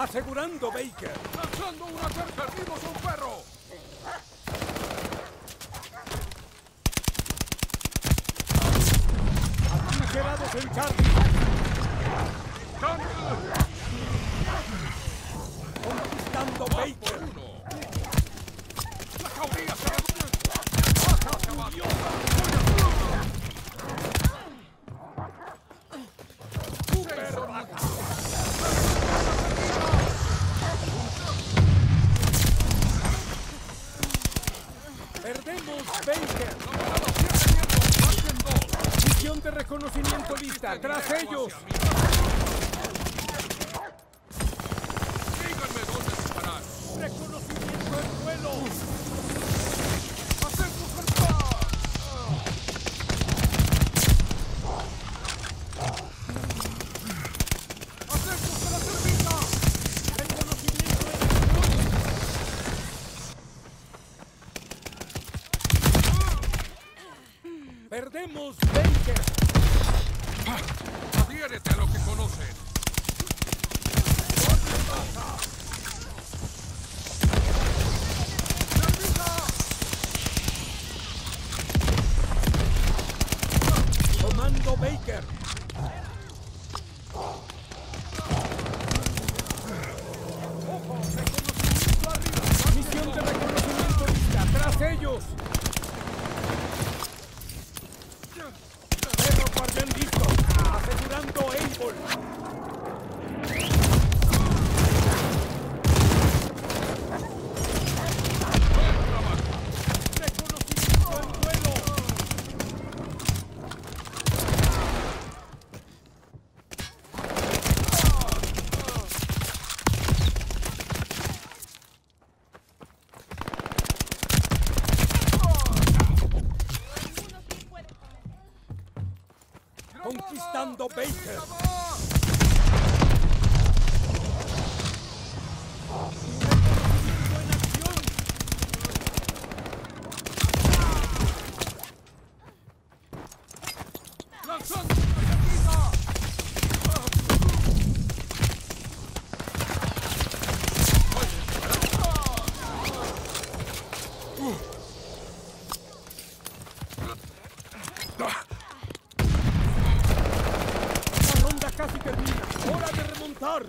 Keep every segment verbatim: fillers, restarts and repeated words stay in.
Asegurando Baker. ¡Lanzando una cerca! ¡Vimos a un perro! Atrincherados en Charlie. Conquistando Baker. ¡La jauría se baja hacia abajo! Super baja. Perdemos Baker. Misión de reconocimiento lista. Tras ellos. Díganme dónde disparar. Reconocimiento en vuelo. ¡Hacemos el plan! ¡Hacemos a la cerveza! Reconocimiento en vuelo. Perdemos Baker. Adhiérete a lo que conocen. Comando Baker. Ojo, reconocimiento arriba. Misión de reconocimiento lista. Tras ellos. Perro guardián listo. Asegurando Able. Reconocimiento en vuelo. Conquistando Baker. Reconocimiento en acción. ¡Lanzando una cerveza! La ronda casi termina. ¡Hora de remontar!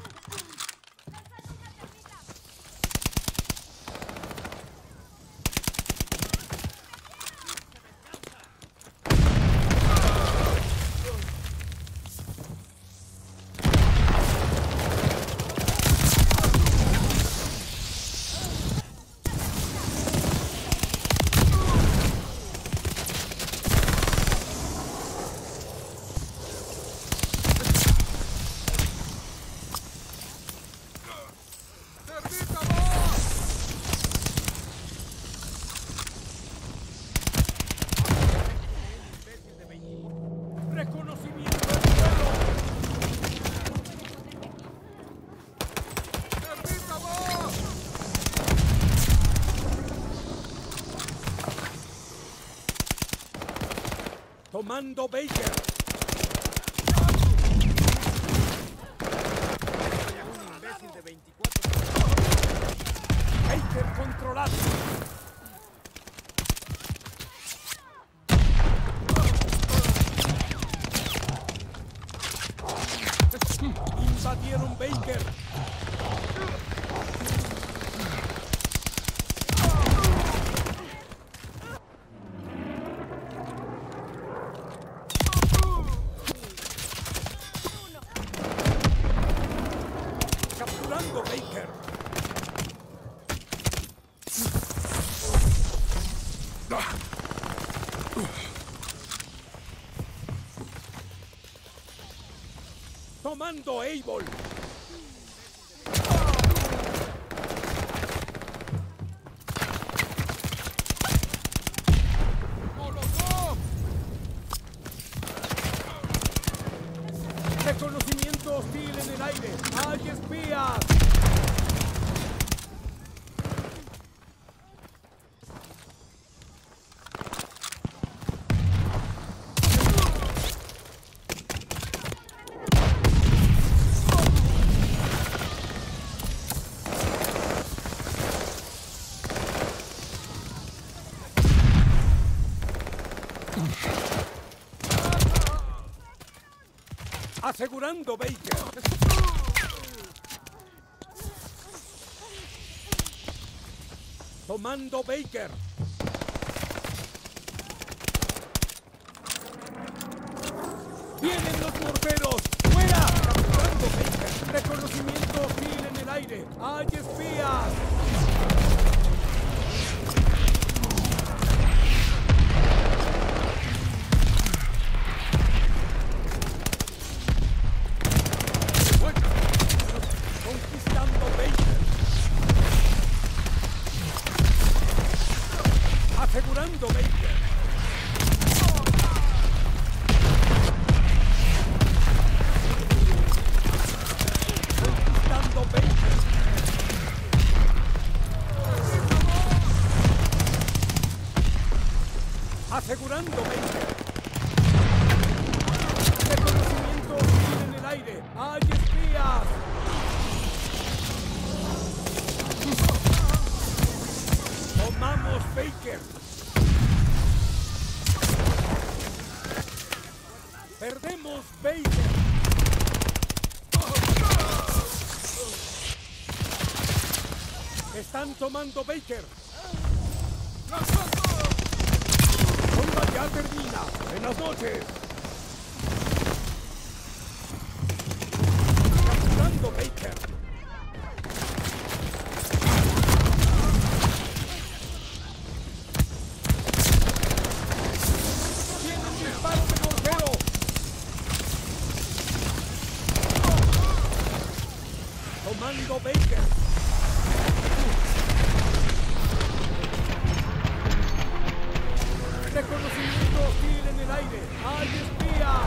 ¡Cerveza va! Reconocimiento en vuelo. ¡Cerveza va! Tomando Baker. Baker controlado. Invadieron Baker. Capturando Baker. Tomando Able. ¡Molotov! Reconocimiento hostil en el aire. ¡Hay espías! Asegurando Baker. Tomando Baker. ¡Vienen los morteros! ¡Fuera! Capturando Baker. Reconocimiento hostil en el aire. ¡Hay espías! Conquistando Baker. Asegurando Baker. Conquistando Baker. Asegurando Baker. Reconocimiento hostil en el aire. ¡Hay espías! Tomamos Baker. Perdemos Baker. Están tomando Baker. ¡Bomba ya termina! ¡Buenas noches! Capturando Baker. ¡Tienen disparo de mortero! Tomando Baker. Reconocimiento hostil en el aire. ¡Hay espías!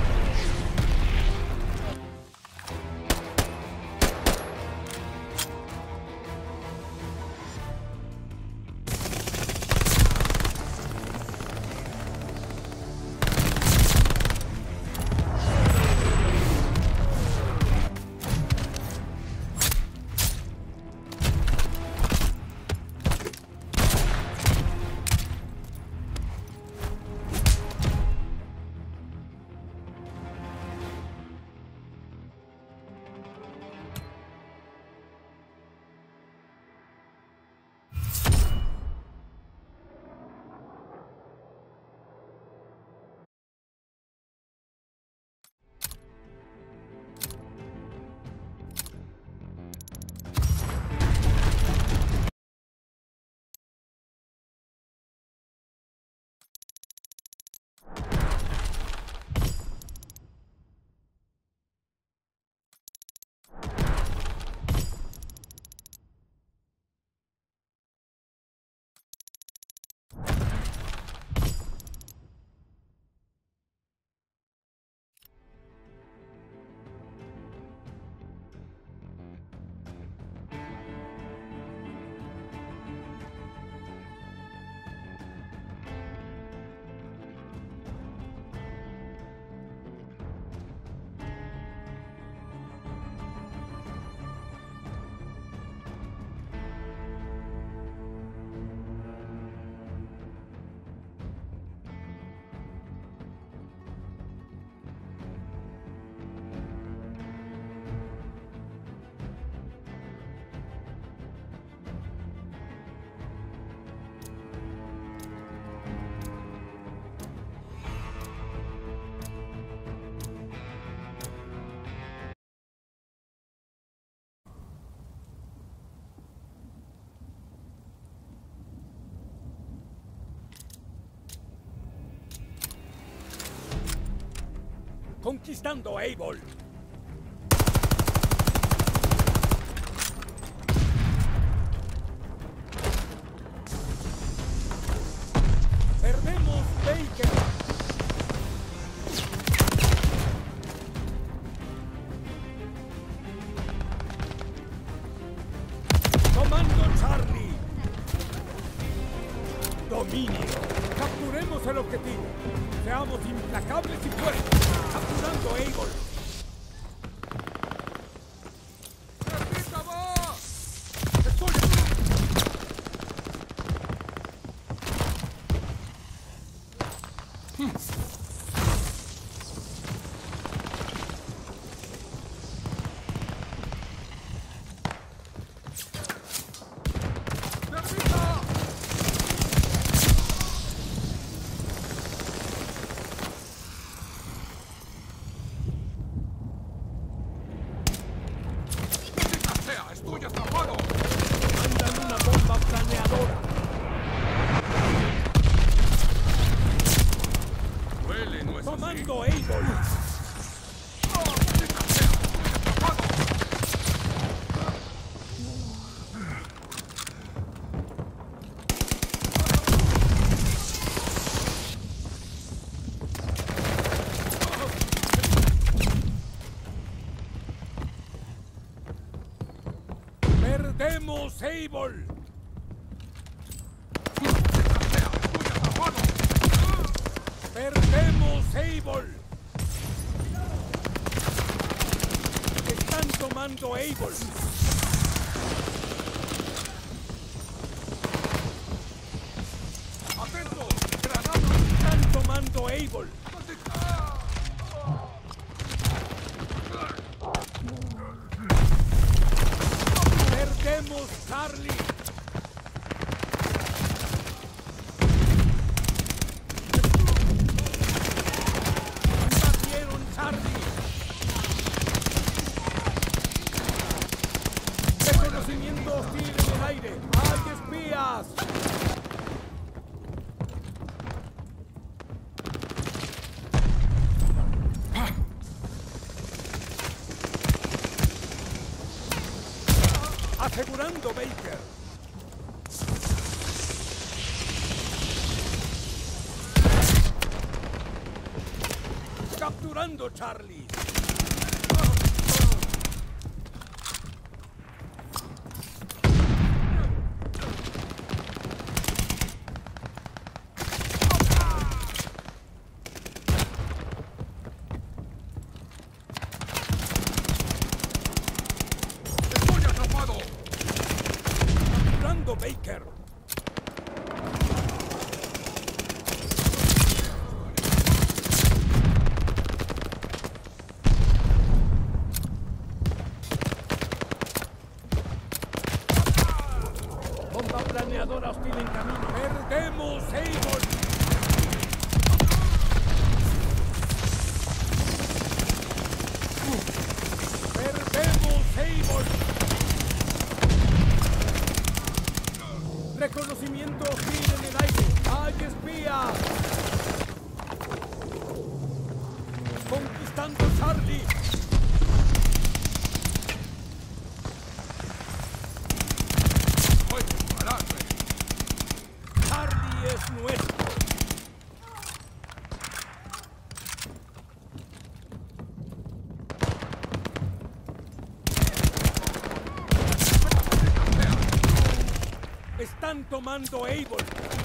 Conquistando Able. Perdemos Baker. Tomando Charlie. Dominio. Capturemos el objetivo. Seamos implacables y fuertes. Capturando Able. ¡Repita vos! ¡Estoy! Perdemos Able. Perdemos Able. Están tomando Able. ¡Atento! ¡Granada! Están tomando Able. ¿Dónde está? Perdemos Charlie. Invadieron Charlie. Reconocimiento hostil en el aire. ¡Hay espías! Asegurando Baker. Capturando Charlie. ¡Estoy atrapado! Capturando Baker. Bomba planeadora hostil en camino. Perdemos Able. Perdemos Able. Reconocimiento hostil en el aire. ¡Hay espías! Conquistando Charlie. ¡Voy a dispararme! Charlie es nuestro. Están tomando Able.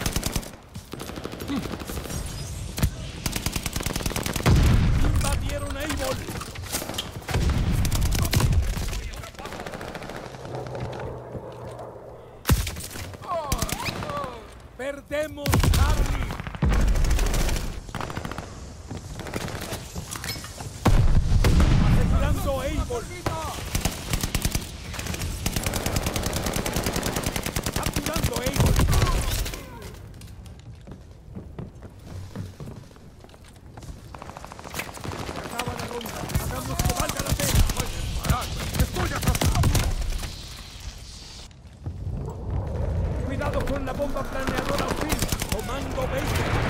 Invadieron Able. Perdemos Charlie. Asegurando Able. Capturando Able. Acaba la ronda. Hagamos que valga la pena. ¡Voy a dispararme! ¡Estoy atrapado! Cuidado con la bomba planeadora hostil. Comando Baker.